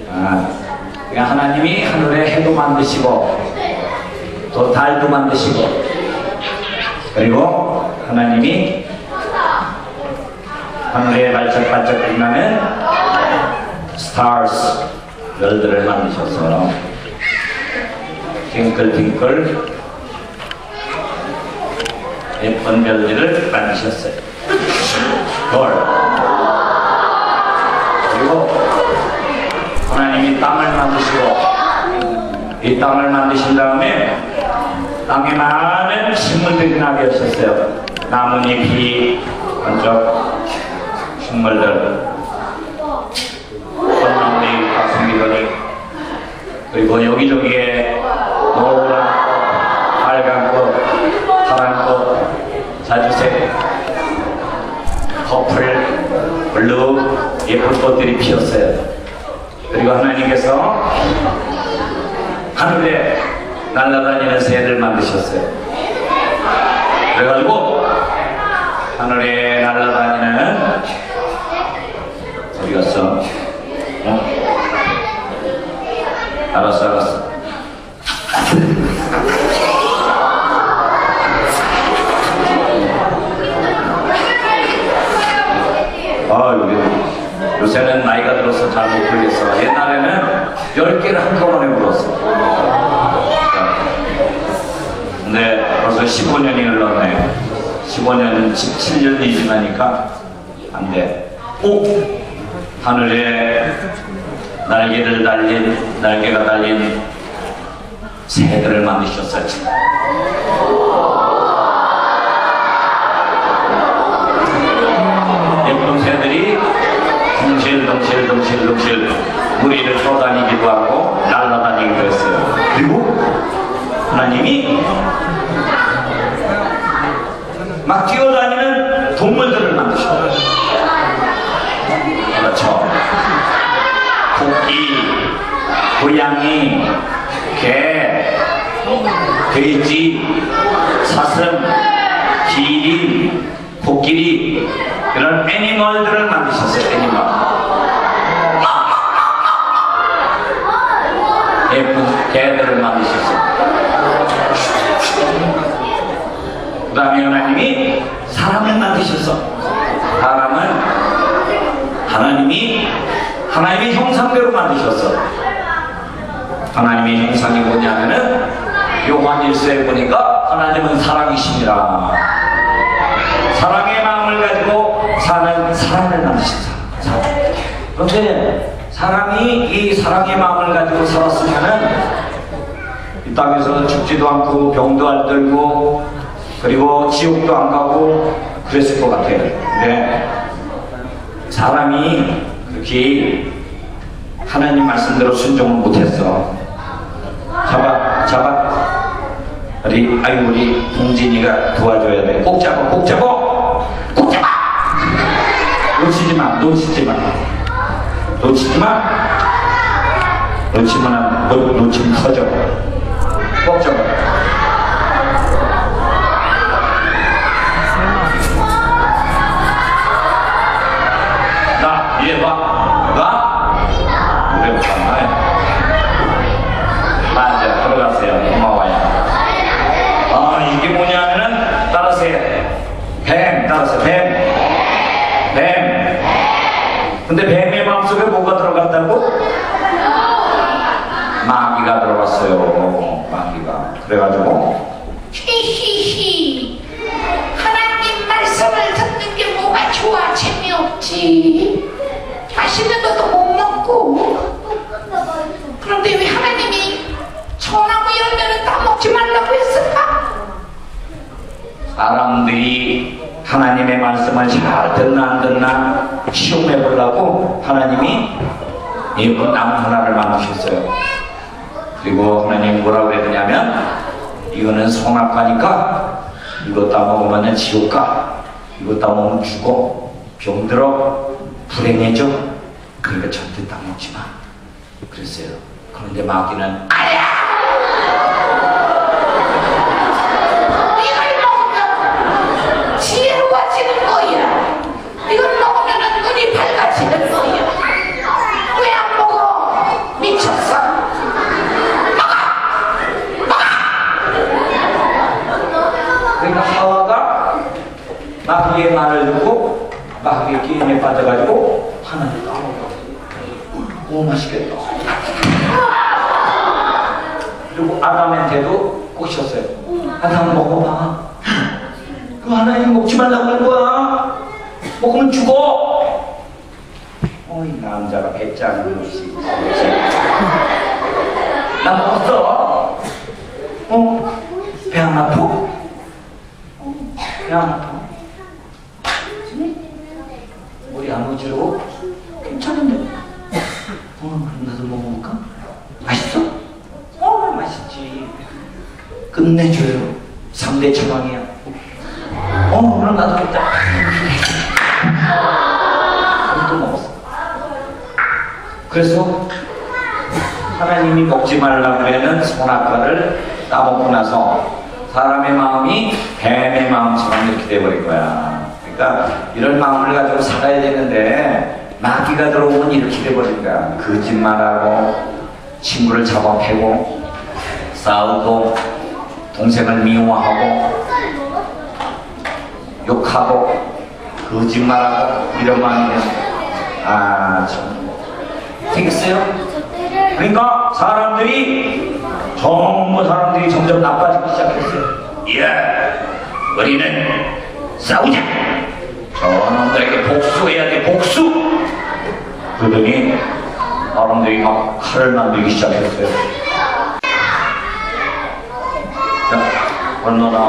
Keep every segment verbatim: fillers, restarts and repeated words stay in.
아, 그러니까 하나님이 하늘에 해도 만드시고 또 달도 만드시고 그리고 하나님이 하늘에 반짝반짝 빛나는 stars 별들을 만드셔서 팅클팅클 예쁜 별들을 만드셨어요. 돌. 그리고 하나님이 땅을 만드시고 이 땅을 만드신 다음에 땅에 많은 식물들이 나게 하셨어요. 나뭇잎이 번쩍 식물들 꽃나무잎, 가슴미더니 그리고 여기저기에 노란 꽃, 빨간 꽃, 파란 꽃, 자주색, 퍼플, 블루 예쁜 꽃들이 피었어요. 그리고 하나님께서 하늘에 날아다니는 새를 만드셨어요. 그래가지고 하늘에 날아다니는 어디 갔어? 어? 알았어 알았어. 아 여기 요새는 나이가 들어서 잘 못 부르겠어. 옛날에는 열 개를 한꺼번에 불었어. 근데 벌써 십오 년이 흘렀네. 십오 년, 십칠 년이 지나니까 안 돼. 오! 하늘에 날개를 달린, 날개가 달린 새들을 만드셨어요. 예쁜 새들이 덩실덩실덩실덩실 무리를 떠다니기도 하고 날아다니기도 했어요. 그리고 하나님이 막 뛰어다니는 동물들을 만드셨어요. 그렇죠. 토끼, 고양이, 개, 돼지, 사슴, 기린, 코끼리 이런 애니멀들을 만드셨어요. 애니멀. 예쁜 개들을 만드셨어요. 그 다음에 하나님이 사람을 만드셨어. 사람은 하나님이 하나님의 형상대로 만드셨어. 하나님의 형상이 뭐냐면은 요한일서에 보니까 하나님은 사랑이십니다. 사랑의 마음을 가지고 사는 사람을 만드셨어. 사람. 그런데 사람이 이 사랑의 마음을 가지고 살았으면은 이 땅에서 죽지도 않고 병도 안 들고 그리고 지옥도 안 가고 그랬을 것 같아요. 근데 사람이 그렇게 하나님 말씀대로 순종을 못했어. 잡아 잡아 우리 아유 우리 동진이가 도와줘야 돼. 꼭 잡아 꼭 잡아 꼭 잡아. 놓치지 마 놓치지 마 놓치지 마. 놓치면 놓치면 터져. 꼭 잡아. 나 얘 봐. 나 노래 못하나? 맞아 들어가세요. 고마워요. 아 이게 뭐냐면은 따라서요. 뱀 따라서 뱀. 뱀. 근데 뱀의 마음속에 뭐가 들어갔다고? 마귀가 들어갔어요. 마귀가. 그래가지고 히히히 하나님 말씀을 듣는 게 뭐가 좋아 재미없지. 맛있는 것도 못 먹고. 그런데 왜 하나님이 소나무 열매는 따먹지 말라고 했을까? 사람들이 하나님의 말씀을 잘 듣나 안 듣나 시험해 보려고 하나님이 예쁜 나무 하나를 만드셨어요. 그리고 하나님 뭐라고 그랬냐면 이거는 선악과니까 이거 따먹으면 지옥 가. 이거 따먹으면 죽어. 병들어. 불행해져. 그러니까 절대 따먹지 마. 그랬어요. 그런데 마귀는 아야! 이걸 먹으면 지혜로워지는 거야. 이걸 먹으면 눈이 밝아지는 거야. 왜 안 먹어? 마귀의 게임에 빠져가지고 하나를 따먹어. 오, 맛있겠다. 그리고 아담한테도 꼬셨어요. 아담 먹어봐. 그 하나님 먹지 말라고 하는 거야. 먹으면 죽어. 어이, 남자가 배짱이 없이. 나 먹었어. 어? 배 안 아파? 어, 배 안 아파? 우리 아버지로 괜찮은데. 어, 그럼 나도 먹어볼까? 맛있어? 어, 맛있지. 끝내줘요. 삼 대 처방이야. 어, 그럼 나도 먹자. 그럼 또 먹었어. 그래서 하나님이 먹지 말라고 하는 선악과를 따먹고 나서 사람의 마음이 뱀의 마음처럼 이렇게 돼버린 거야. 그러니까 이런 마음을 가지고 살아야 되는데 마귀가 들어오면 이렇게 돼버린 거야. 거짓말하고 친구를 잡아패고 싸우고 동생을 미워하고 욕하고 거짓말하고 이런 마음이 아 참 되겠어요? 그러니까 사람들이 전부 사람들이 점점 나빠지기 시작했어요. 예, 우리는 싸우자. 저놈들에게 복수해야 돼, 복수. 그러더니 사람들이 막 칼을 만들기 시작했어요. 자, 얼마나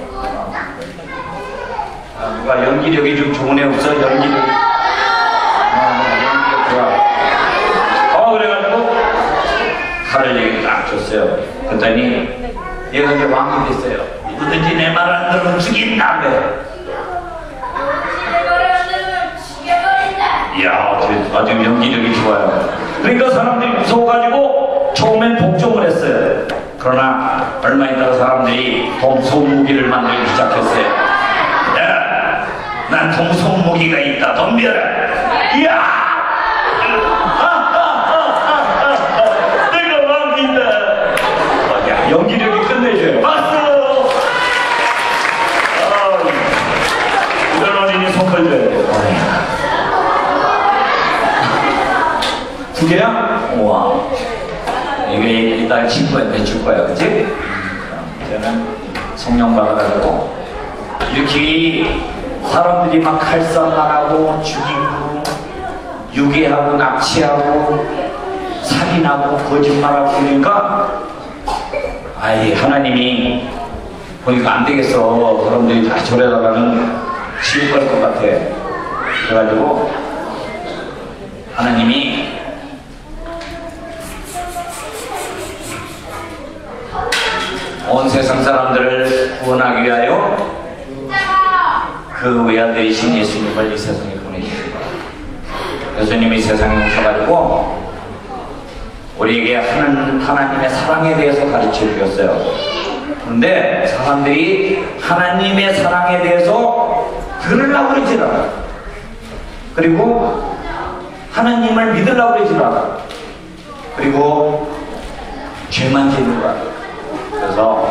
아, 누가 연기력이 좀 좋은 애 없어? 연기력. 아, 연기력 좋아. 어, 그래가지고 칼을 얘기 딱 줬어요. 그랬더니 얘가 이제 왕이 됐어요. 누구든지 내 말 안 들으면 죽인다. 이야, 아주 연기력이 좋아요. 그러니까 사람들이 무서워가지고 처음엔 복종을 했어요. 그러나 얼마 있다가 사람들이 더 무서운 무기를 만들기 시작했어요. 야, 난 더 무서운 무기가 있다. 덤벼라. 이야! 내가 왕이다. 연기력이 끝내줘요. 박수! 이런 어린이 손걸 줘야 돼요. 두 개야? 우와. 이게 이따 친구한테 줄 거야, 그치? 이제는 성령 받아가지고 이렇게 사람들이 막 칼싸움하고 죽이고 유괴하고 납치하고 살인하고 거짓말하고 그러니까 아이 하나님이 보니까 안 되겠어. 사람들이 다 저래다가는 지옥 갈 것 같아. 그래가지고 하나님이 온 세상 사람들을 구원하기 위하여 그 외아들이신 예수님을 이 세상에 보내주셨습니다. 예수님이 세상에 오셔가지고 우리에게 하는 하나님의 사랑에 대해서 가르쳐 주셨어요. 그런데 사람들이 하나님의 사랑에 대해서 들으려고 그러질 않아. 그리고 하나님을 믿으려고 그러질 않아. 그리고 죄만 짓는 거야. 그래서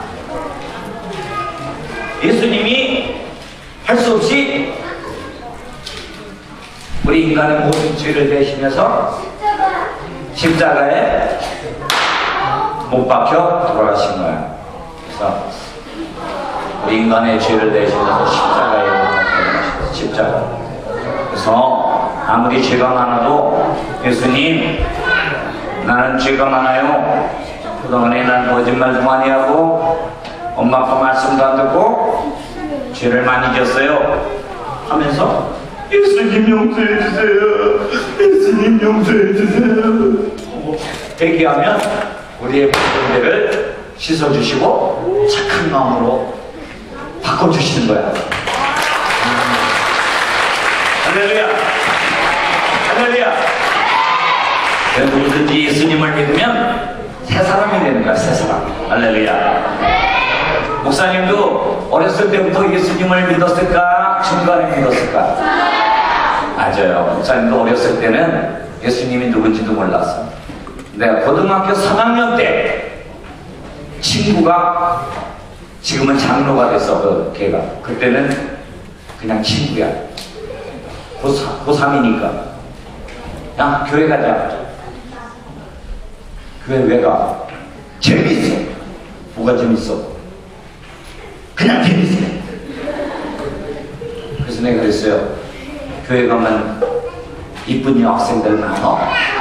예수님이 할 수 없이 우리 인간의 모든 죄를 대신해서 십자가에 못 박혀 돌아가신 거야. 그래서 우리 인간의 죄를 대신해서 십자가에 못 박혀 돌아가신 십자가. 그래서 아무리 죄가 많아도 예수님 나는 죄가 많아요. 그동안에 난 거짓말도 많이 하고 엄마 아빠 말씀도 안 듣고 죄를 많이 졌어요 하면서 예수님 용서해 주세요. 예수님 용서해 주세요. 얘기하면 우리의 모든 죄를 씻어주시고 착한 마음으로 바꿔주시는 거야. 음. 할렐루야. 할렐루야. 누구든지 예수님을 믿으면 새 사람이 되는 거야. 새 사람. 할렐루야. 목사님도 어렸을 때부터 예수님을 믿었을까? 중간에 믿었을까? 맞아요. 목사님도 어렸을 때는 예수님이 누군지도 몰랐어. 내가 고등학교 삼 학년 때 친구가 지금은 장로가 됐어. 그 걔가 그때는 그냥 친구야. 고삼이니까 야 교회 가자. 교회 왜 가? 재밌어. 뭐가 재밌어? 그냥 재밌어. 그래서 내가 그랬어요. 교회 가면 이쁜 여학생들 많아?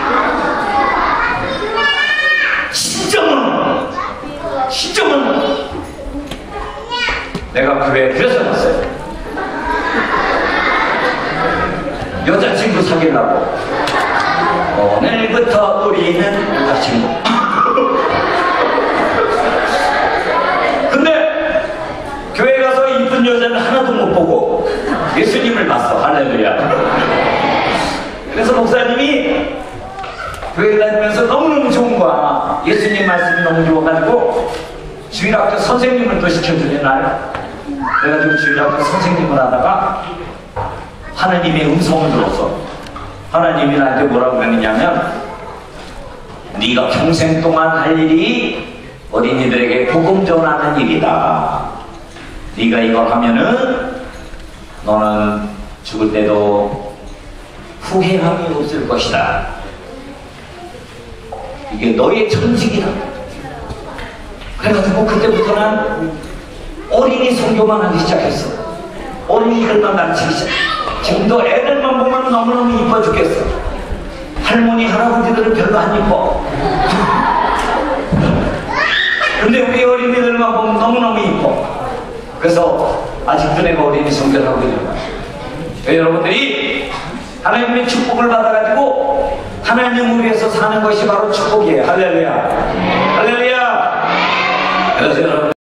진짜 많아. 진짜 많아. 내가 교회에 그래서 갔어요. 여자친구 사귀려고. 오늘부터 우리는 여자친구. 근데 교회 가서 이쁜 여자는 하나도 못 보고 예수님을 봤어. 할렐루야. 그래서 목사님이 교회 다니면서 너무너무 좋은 거야. 예수님 말씀이 너무 좋아가지고 주일학교 선생님을 또 시켜주는 날. 그래가지고 주일학교 선생님을 하다가 하나님의 음성을 들었어. 하나님이 나한테 뭐라고 그랬냐면 네가 평생 동안 할 일이 어린이들에게 복음 전하는 일이다. 네가 이걸 하면은 너는 죽을 때도 후회함이 없을 것이다. 이게 너의 천직이다. 그래가지고 그때부터는 어린이 선교만 하기 시작했어. 어린이들만 가르치기 시작. 지금도 애들만 보면 너무너무 이뻐 죽겠어. 할머니 할아버지들은 별로 안 이뻐. 근데 우리 어린이들만 보면 너무너무 이뻐. 그래서 아직도 내가 어린이 선교를 하고 있는 거야. 여러분들이 하나님의 축복을 받아가지고 하나님을 위해서 사는 것이 바로 축복이에요. 할렐루야. 할렐루야. 그래서 여러분